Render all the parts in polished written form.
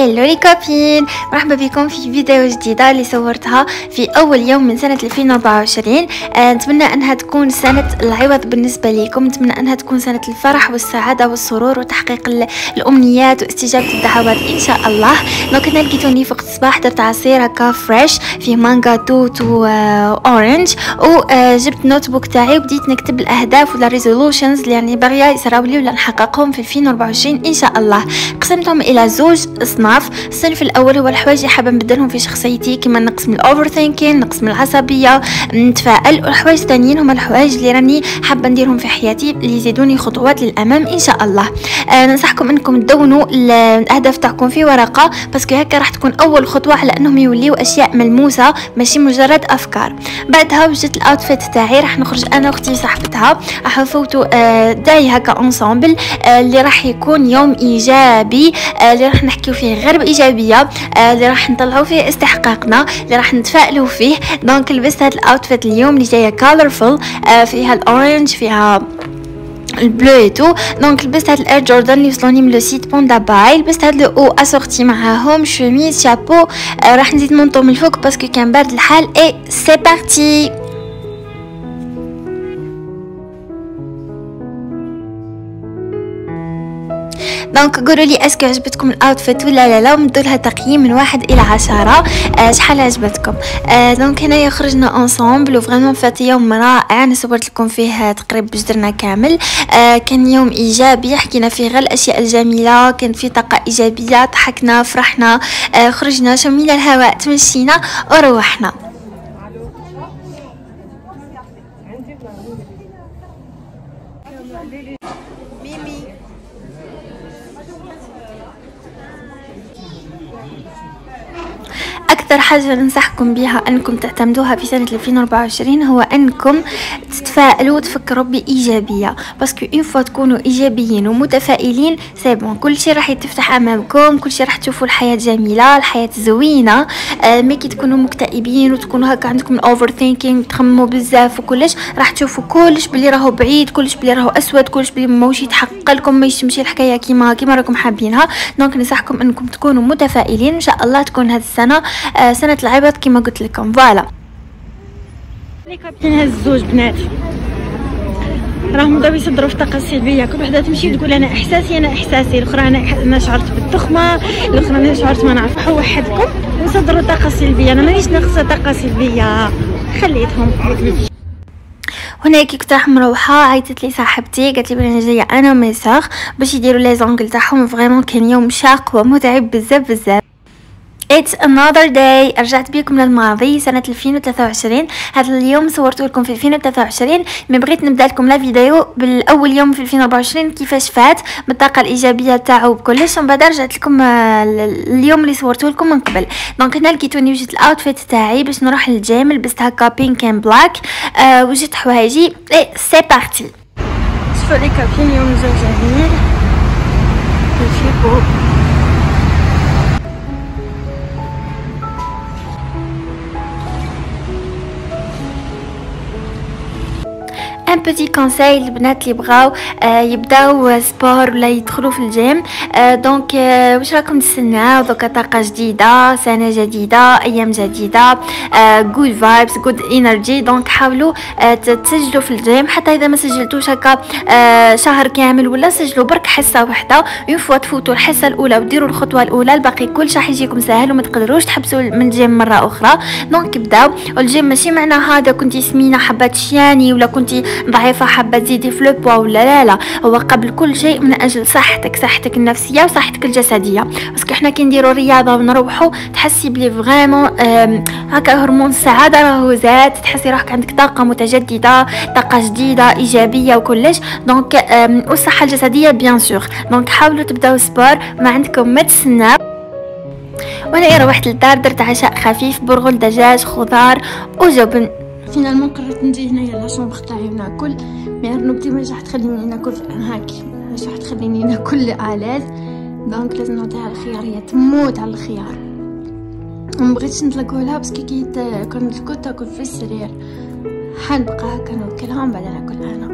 هلو لي كابين، مرحبا بكم في فيديو جديدة اللي صورتها في أول يوم من سنة 2024. نتمنى أنها تكون سنة العوض بالنسبة لكم، نتمنى أنها تكون سنة الفرح والسعادة والسرور وتحقيق الأمنيات واستجابة الدعوات إن شاء الله. دونك أنا لقيتوني في وقت الصباح درت عصير هكا فريش فيه مانغا توت وأورنج، وجبت نوت بوك تاعي وبديت نكتب الأهداف ولا ريزولوشنز اللي يعني باغية يصراولي ولا نحققهم في 2024 إن شاء الله. قسمتهم إلى زوج أصناف. الصنف الأول هو الحوايج اللي حابة نبدلهم في شخصيتي، كما نقص من الأوفر ثينكين، نقص من العصبية، نتفائل. والحوايج الثانيين هما الحوايج اللي راني حابة نديرهم في حياتي اللي يزيدوني خطوات للأمام إن شاء الله. ننصحكم أنكم تدونوا الأهداف تاعكم في ورقة، باسكو هكا راح تكون أول خطوة على أنهم يوليو أشياء ملموسة ماشي مجرد أفكار. بعدها وجدت الأوتفيت تاعي، راح نخرج أنا وأختي صاحبتها، راح نفوتوا داي هكا أنصامبل اللي راح يكون يوم إيجابي، اللي راح نحكيو فيه غير بإيجابية، اللي راح نطلعوا فيه استحقاقنا، اللي راح نتفائلوا فيه. دونك لبست هاد الأوتفيت اليوم اللي جاية كولرفul، فيها الأورنج، فيها البلو ايتو. دونك لبست هاد الاير جوردن اللي وصلوني من لو سيت بوندا باي، لبست هاد لو او اسورتي معاهم شوميز شابو. راح نزيد منطو من الفوق باسكو كان بارد الحال. اي سي بارتي. دونك قولوا لي اسكو عجبتكم الاوتفيت ولا لا، ومدوا لها تقييم من 1 إلى 10. شحال عجبتكم. دونك هنايا خرجنا انصامبل وفريمون فات يوم رائع، انا صورت لكم فيه تقريبا بجدرنا كامل. كان يوم ايجابي، حكينا فيه غير الاشياء الجميله، كان فيه طاقه ايجابيه، ضحكنا فرحنا، خرجنا شمينا الهواء، تمشينا وروحنا. أكثر حاجة ننصحكم بها أنكم تعتمدوها في سنة 2024 هو أنكم تتفائلوا وتفكروا بإيجابية، باسكو إن فوا تكونوا إيجابيين ومتفائلين سيبون كل شيء راح يتفتح أمامكم، كل شيء راح تشوفوا الحياة جميلة، الحياة زوينة. مي كي تكونوا مكتئبين وتكونوا هكا عندكم الأوفر ثينكينغ، تخمموا بزاف وكلش، راح تشوفوا كلش بلي راهو بعيد، كلش بلي راهو أسود، كلش بلي ماهوش يتحقق لكم، ما يمشي الحكاية كيما راكم حابينها. دونك ننصحكم أنكم تكونوا متفائلين، إن شاء الله تكون هذه السنة سنة العباد كما قلت لكم. فوالا لي كابتن، هاد الزوج بناتي راهم بداو يصدروا في الطاقه السلبيه، كل وحده تمشي تقول انا احساسي، الاخرى انا شعرت بالتخمه، الاخرى انا شعرت ما نعرف. وحدكم نصدروا الطاقه السلبيه، انا مانيش ناقصه طاقه سلبيه، خليتهم. هنا كي كنت راح مروحه عيطت لي صاحبتي، قالت لي بلي انا جايه انا وميساغ باش يديروا لي زونغل تاعهم. فريمون كان يوم شاق ومتعب بزاف بزاف. It's another day. رجعت بيكم للماضي سنة 2023. هذا اليوم صورته لكم في 2023، ما بغيت نبدا لكم لا فيديو بالاول يوم في 2024 كيفاش فات بالطاقه الايجابيه تاعو بكلش، ومن بعد رجعت لكم اليوم اللي صورته لكم من قبل. دونك هنا لقيتوني وجدت الاوتفيت تاعي باش نروح للجيم، لبست هكا بينك اند بلاك، وجدت حوايجي. اي سي بارتي. شوفوا لي كابين، يوم جميل نشوفوا. ان بوتي كونساي البنات اللي بغاو يبداو سبور ولا يدخلوا في الجيم. دونك واش راكم تستناو؟ دوكا طاقه جديده، سنه جديده، ايام جديده، جود فايبس، جود انرجي. دونك حاولوا تسجلوا في الجيم، حتى اذا ما سجلتوش هكا شهر كامل، ولا سجلوا برك حصه واحده. اون فوا تفوتوا الحصه الاولى وديروا الخطوه الاولى، الباقي كلش راح يجيكم سهل وما تقدروش تحبسوا من الجيم مره اخرى. دونك بداو. والجيم ماشي معناها هذا كنتي سمينه حبه تشياني ولا كنتي ضعيفه حابه تزيدي في لو بوا ولا لا، هو قبل كل شيء من اجل صحتك النفسيه وصحتك الجسديه. باسكو حنا كي نديروا رياضه ونروحوا تحسي بلي فريمون هكا هرمون السعاده راهو زاد، تحسي روحك عندك طاقه متجدده، طاقه جديده ايجابيه وكلش. دونك والصحه الجسديه بيان سور. دونك حاولوا تبداو سبور، ما عندكم ما تسناو. وانا روحت للدار درت عشاء خفيف، برغل دجاج خضار وجبن. فينالمون قررت نجي هنايا لاشومبر تاعي وناكل، مي رنوبتي ما راح تخليني ناكل هاكي، مش راح تخليني ناكل آلات. دونك لازم نعطيها الخيار، هي تموت على الخيار. مبغيتش نطلقولها باسكو كي كنت تاكل في السرير حنبقى هكا نوكلها ومن بعد ناكل انا.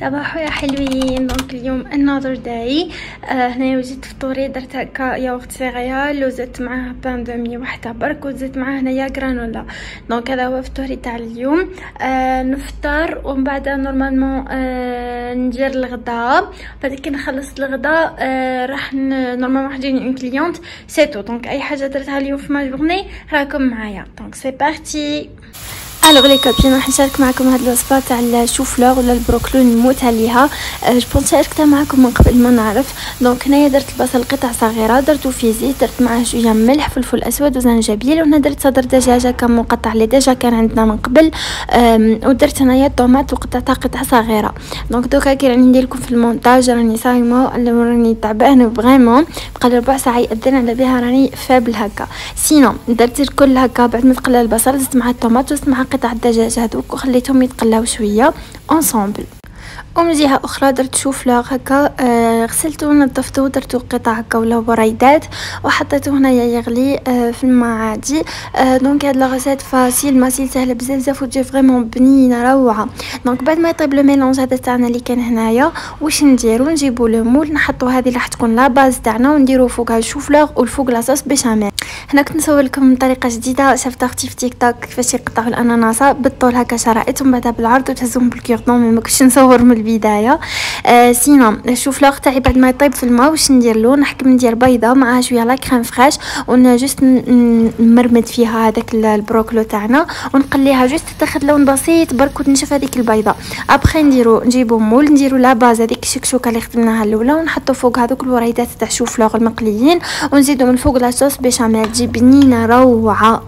صباحو يا حلوين. دونك اليوم another day. هنايا وجدت فطوري، درت هكا ياغورت سيريال وزدت معاه بان دومي وحده برك وزدت معاه هنايا غرانولا. دونك هذا هو فطوري تاع اليوم. نفطر ومن بعد نورمالمون ندير الغداء. بعد كي نخلص الغداء راح نورمالمون راح تجيني اون كليونت سيتو. دونك اي حاجه درتها اليوم في ما جورني راكم معايا. دونك سي بارتي. الوغ لي كوبين راح نشارك معكم هاد الوصفه تاع الشوفلور ولا البروكلي نموت عليها. جو بونس شاركتها معكم من قبل ما نعرف. دونك هنايا درت البصل قطع صغيره، درتو في زيت، درت معاه شويه ملح، فلفل اسود وزنجبيل، وهنا درت صدر دجاجه كان مقطع اللي ديجا كان عندنا من قبل. ودرت هنايا طوماط وقطعتها قطع صغيره. دونك دوكا كي راني ندير لكم في المونتاج راني صايمه راني تعبانه فريمون، بقى ربع ساعه يأذن على بها راني فابل هكا. سينو درت الكل هكا بعد ما تقلى البصل زدت مع الطوماط وزدت مع قطع الدجاج هذوك وخليتهم يتقلاو شويه اونصومبل. ومن جهه اخرى درت شوفلور هكا، غسلته ونظفته ودرته قطع هكا ولا بريدات وحطيته هنايا يغلي في الماء عادي. دونك هاد لا غوسيت فاسيل ماسيل سهله بزاف وتجي فريمون بنينه روعه. دونك بعد ما يطيب لو ميلونج هذا تاعنا اللي كان هنايا واش نديرو، نجيبو لو مول نحطو هذه راح تكون لا باز تاعنا ونديرو فوقها الشوفلور والفوق لاصوص بيشاميل. هنا كنت نصور لكم طريقه جديده شفت اختي في تيك توك كيفاش يقطعوا الاناناسه بالطول هكا شرائط ومن بعد بالعرض وتهزوهم بالكيردون. ما كنتش نصور من البدايه. سينو الشوفلور تاعي بعد ما يطيب في الماء واش ندير له، نحكم ندير بيضه معها شويه لا كريم فريش ونجست نمرمد فيها هذاك البروكلو تاعنا ونقليها جست تاخذ لون بسيط برك وتنشف هذيك البيضه. ابخي نجيبو مول نديرو لا باز هذيك الشكشوكه اللي خدمناها الاولى ونحطو فوق هذوك الوريدات تاع الشوفلور المقليين ونزيدو من فوق لاصوص بيشاميل تجي بنينه روعه.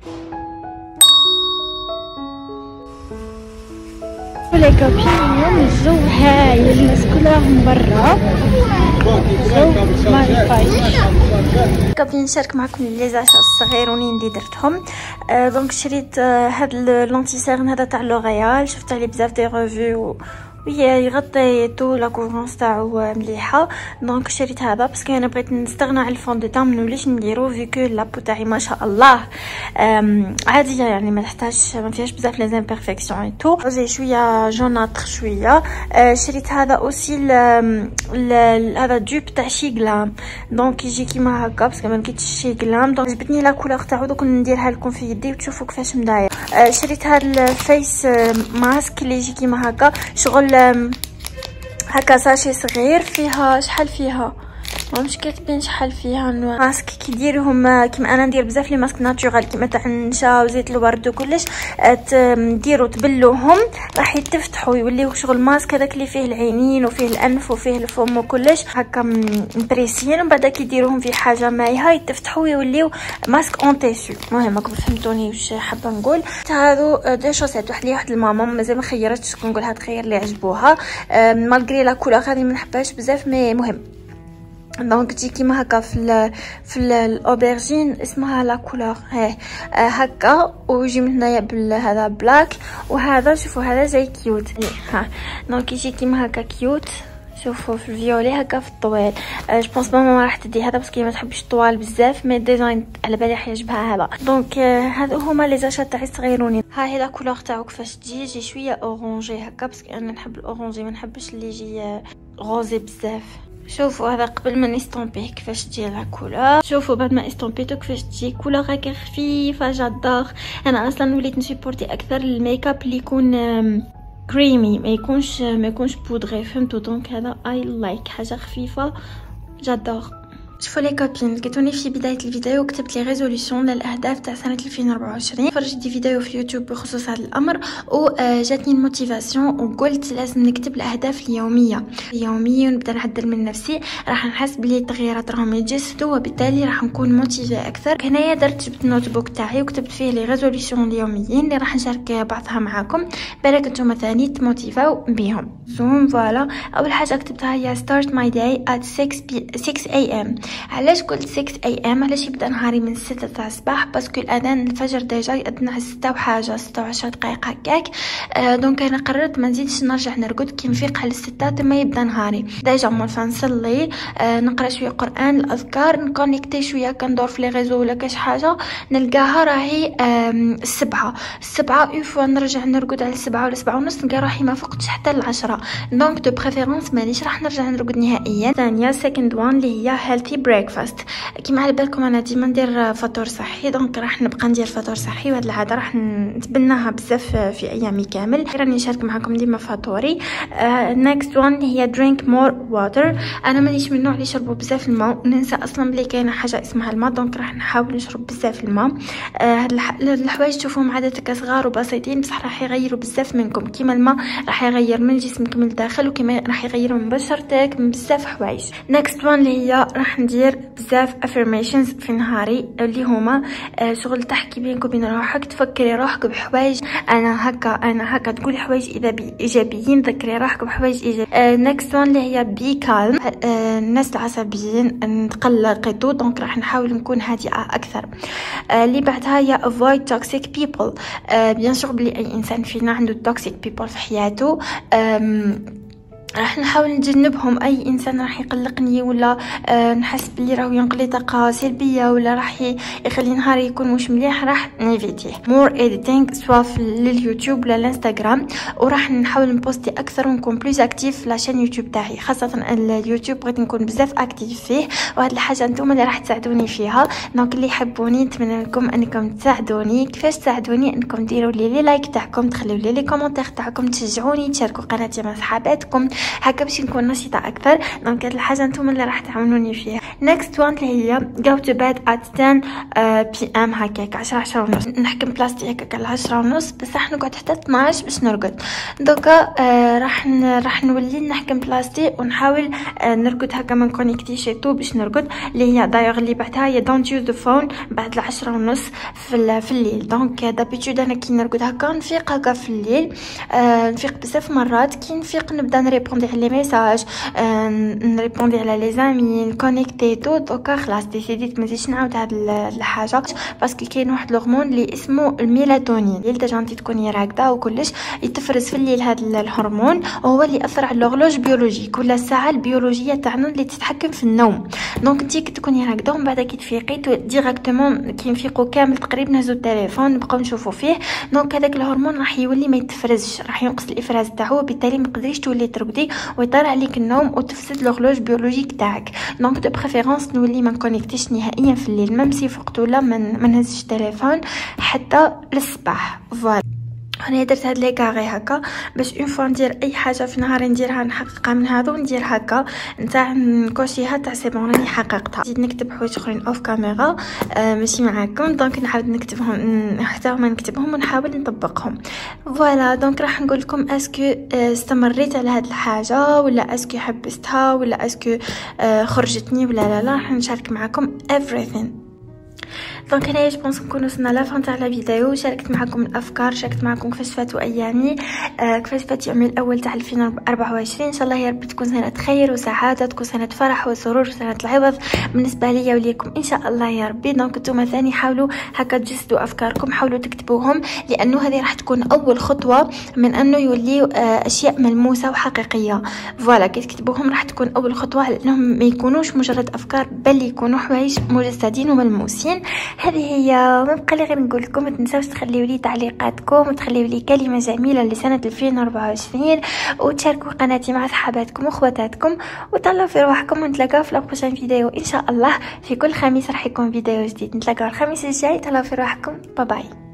لي كوبين اليوم الجو هايل، الناس كلها من برا، الجو ماغيفايك. كوبين نشارك معكم لي زاشا الصغيرونين اللي درتهم. دونك شريت هاد لونتيسيرن هذا تاع لوريال، شفت عليه بزاف دي ريفيو يغطي تو لا كوفرونس تاعو مليحه. دونك شريت هذا باسكو انا بغيت نستغنى على الفون دو تام منوليش نديرو فيكو لابو تاعي ما شاء الله عاديه يعني ما تحتاجش ما فيهاش بزاف لي امبيرفيكسيون اي تو زي شويه جوناتر شويه. شريت هذا اوسي هذا دوب تاع شي غلام. دونك يجي كيما هكا باسكو ما لقيتش شي غلام. دونك عجبتني لا كولور تاعو دوك نديرها لكم في يدي وتشوفوا كيفاش مداير. شريت هذا الفيس ماسك اللي يجي كيما هكا شغل هكا ساشي صغير فيها شحال فيها مش كاتبين شحال فيها ماسك كيديروهم كيما انا ندير بزاف لي ماسك ناتورال كيما تاع النشا وزيت الورد وكلش ديروا تبلوهم راح يتفتحوا يوليو شغل ماسك هذاك اللي فيه العينين وفيه الانف وفيه الفم وكلش هكا مبريسيين ومن بعد كيديروهم في حاجه مايها يتفتحوا ويوليو ماسك اون تيسو. المهم راكم فهمتوني واش حابه نقول. هادو دي شوسيت واحد لماما مازال ما خيرتش نقولها تخير لي عجبوها مالغري لا كولور هذه ما نحبهاش بزاف مي مهم. دونك تجي كيما هكا في الاوبرجين اسمها لا كولور هكا ويجي من هنايا بهذا بلاك وهذا شوفوا هذا زي كيوت ها. دونك يجي كيما هكا كيوت شوفوا في الفيولي هكا في الطويل. جو بونس ماما راح تدي هذا باسكو ما تحبش الطوال بزاف مي ديزاين على بالي راح يعجبها هذا. دونك هادو هما لي زاشات تاعي صغيرونين. ها هي لا كولور تاعو كيفاش تجي شويه اورانجي هكا باسكو انا نحب الاورانجي ما نحبش اللي يجي غوزي بزاف. شوفوا هذا قبل ما نستومبيه كيفاش تجي لا كولور. شوفوا بعد ما استومبيتو كيفاش تجي كولور هكا خفيفه جادور. انا اصلا وليت نسيبورتي اكثر الميك اب اللي يكون كريمي ما يكونش بودغي فهمتوا. دونك هذا اي لايك حاجه خفيفه جادور. شوفوا لي كوبين لقيتوني في بدايه الفيديو وكتبت لي ريزوليوشن للاهداف تاع سنه 2024. فرجت دي فيديو في يوتيوب بخصوص هذا الامر وجاتني الموتيفاسيون وقلت لازم نكتب الاهداف اليوميه ونبدا نعدل من نفسي راح نحس بلي التغييرات راهم يتجسدوا وبالتالي راح نكون موتيفي اكثر. هنايا جبت النوت بوك تاعي وكتبت فيه لي ريزوليوشن اليوميين اللي راح نشارك بعضها معاكم بالك نتوما ثاني تموتيفاو بهم. فوالا اول حاجه كتبتها هي start my day at 6 am علاش قلت 6 AM؟ علاش يبدا نهاري من 6 تاع الصباح؟ باسكو الاذان الفجر ديجا يأذن على 6 وحاجه 26 دقيقه هكاك. دونك انا قررت ما نزيدش نرجع نرقد كي نفيق على 6 تما يبدا نهاري ديجا مولفا نصلي، نقرا شويه قران الاذكار، نكونيكتي شويه كندور في لي ريزو ولا كاش حاجه نلقاها راهي 7 اون فوا نرجع نرقد على 7 ولا 7 ونص نلقى روحي ما فقتش حتى ل10. دونك دو بريفيرونس مانيش راح نرجع نرقد نهائيا. ثانيه سيكند وان اللي هي هيلثي بريكفاست. كيما على بالكم انا ديما ندير فطور صحي، دونك راح نبقى ندير فطور صحي وهاد العاده راح نتبناها بزاف في ايامي كامل. راني نشارك معكم ديما فطوري. نيكست وان هي درينك مور واتر. انا مانيش من النوع اللي يشربوا بزاف الماء، ننسى اصلا بلي كاينه حاجه اسمها الماء، دونك راح نحاول نشرب بزاف الماء. هاد الحوايج تشوفوهم عاده صغار وبسيطين بصح راح يغيروا بزاف منكم، كيما الماء راح يغير من جسمك من الداخل وكما راح يغير من بشرتك من بزاف حوايج. نيكست وان اللي هي راح ندير بزاف افيرميشنز في نهاري اللي هما شغل تحكي بينك وبين روحك، تفكري روحك بحوايج انا هكا تقولي حوايج ايجابيين، ذكري روحك بحوايج ايجابيه. نيكست وان اللي هي بي كالم. الناس العصبيين نتقلق تو، دونك راح نحاول نكون هادئه اكثر. اللي بعدها هي avoid toxic people. بيان سور بلي اي انسان فينا عنده توكسيك بيبل في حياته، راح نحاول نتجنبهم. اي انسان راح يقلقني ولا نحس بلي راهو ينقلي طاقه سلبيه ولا راح يخلي نهاري يكون مش مليح راح نيفيتيه. مور اديتينغ سواء في لليوتيوب ولا الانستغرام، وراح نحاول نبوستي اكثر ونكون بلوز اكتيف في لاشين يوتيوب تاعي، خاصه اليوتيوب بغيت نكون بزاف اكتيف فيه، وهاد الحاجه نتوما اللي راح تساعدوني فيها. دونك اللي يحبوني نتمنى لكم انكم تساعدوني. كيفاش تساعدوني؟ انكم ديروا لي لايك تاعكم، تخليوا لي كومونتير تاعكم، تشجعوني، تشاركوا قناتي مع صحاباتكم هكا باش نكون نشيطه اكثر. دونك هاد الحاجه نتوما اللي راح تعاونوني فيها. نيكست وان اللي هي go to bed at 10 PM هكاك 10 ونص. نحكم بلاصتي هكاك على 10 ونص بصح نقعد حتى 12 باش نرقد. دوكا راح نولي نحكم بلاصتي ونحاول نرقد هكا ما نكونيكتيش تو باش نرقد. اللي هي دايوغ اللي بعدها هي don't use the phone بعد 10 ونص في الليل. دونك دابيتود انا كي نرقد هكا نفيق هكا في الليل، نفيق بزاف مرات كي نفيق نبدا نريبوندي على لي ميساج، نريبوندي على لي زامي، نكونيكتي تو. دوكا خلاص ديسيديت مازيدش نعاود هاد الحاجه باسكو كاين واحد الهرمون اللي اسمه الميلاتونين اللي ديجا انت تكوني راقده وكلش يتفرز في الليل. هاد الهرمون هو اللي ياثر على اللغلوج بيولوجيك ولا الساعه البيولوجيه تاعنا اللي تتحكم في النوم. دونك انت كي تكوني راقده ومن بعد كي تفيقي ديريكتومون كي نفيقوا كامل تقريبا نهزوا التليفون نبقاو نشوفوا فيه. دونك هذاك الهرمون راح يولي ما يتفرزش، راح ينقص الافراز تاعو، وبالتالي ما تقدريش تولي ترقدي ويطير عليك النوم وتفسد لغلوج بيولوجيك تاعك. دونك دو بريفيرونس نولي ما نكونيكتيش نهائيا في الليل، ميم سي فقت ولا ما نهزش التليفون حتى للصباح. فوالا انا درت هاد لي كاري هكا باش اون فوا ندير اي حاجه في نهاري نديرها نحققها من هذا، وندير هكا نتاع نكوشيها تاع سي بون راني حققتها. نزيد نكتب حوايج اخرين اوف كاميرا ماشي معاكم، دونك نحاول نكتبهم حتى ما نكتبهم ونحاول نطبقهم. فوالا دونك راح نقول لكم اسكو استمريت على هاد الحاجه ولا اسكو حبستها ولا اسكو خرجتني ولا لا. راح نشارك معكم everything. دونك هنايا جبونس نكون وصلنا لافان تاع لا فيديو. شاركت معكم الافكار، شاركت معكم كيفاش فاتوا ايامي، كيفاش فات يومي الاول تاع 2024. ان شاء الله يا رب تكون سنه خير وسعاده، تكون سنه فرح وسرور وسنه العوض بالنسبه ليا وليكم ان شاء الله يا ربي. دونك نتوما ثاني حاولوا هكا تجسدوا افكاركم، حاولوا تكتبوهم، لانه هذه راح تكون اول خطوه من انه يوليو اشياء ملموسه وحقيقيه. فوالا كي تكتبوهم راح تكون اول خطوه لانهم ما يكونوش مجرد افكار بل يكونوا حوايج مجسدين وملموسين. هذه هي. ما بقى لي غير نقول لكم ما تنساوش تخليوا لي تعليقاتكم وتخليوا لي كلمه جميله لسنه 2024 وتشاركوا قناتي مع صحاباتكم واخواتاتكم وتهلاو في روحكم. ونتلاقاو في البروشين فيديو ان شاء الله. في كل خميس راح يكون فيديو جديد. نتلاقاو الخميس الجاي. تهلاو في روحكم. باي باي.